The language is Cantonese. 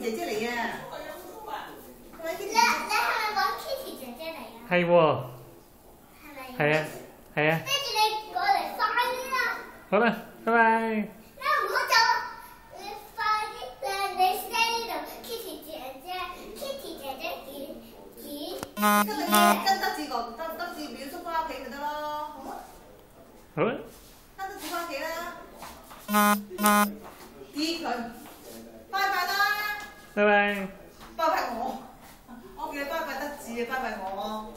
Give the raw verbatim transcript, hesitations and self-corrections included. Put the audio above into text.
姐姐嚟啊！你你係咪講 Kitty 姐姐嚟啊？ 係喎。 係咪？ 係啊，係啊。 跟住你過嚟快啲啦！ 好啦，拜拜。 你唔好走啊！你快啲誒，你 stay 呢度 ，Kitty 姐姐，Kitty 姐姐幾幾？ 跟住跟德志哥德德志表叔翻屋企咪得咯，好啊？ 好啊。 跟德志翻屋企啦。依佢，拜拜啦！ 拜拜。 拜拜我，我叫你拜拜德志啊，拜拜我。